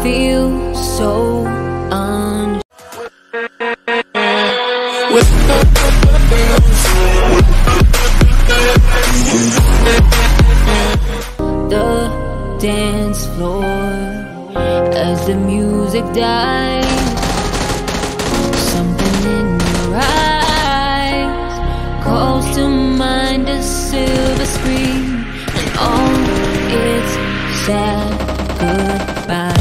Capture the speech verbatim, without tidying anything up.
feel so un. The dance floor as the music dies. Something in your eyes calls to mind a silver screen and all its sad goodbyes.